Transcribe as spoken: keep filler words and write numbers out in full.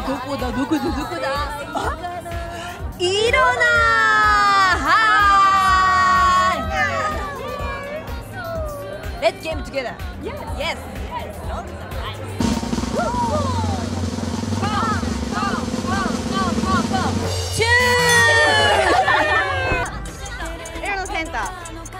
どこだどこだどこだ。あ、イロナ。はーい。Let's game together. Yes. Yes. Two. イロナセンター。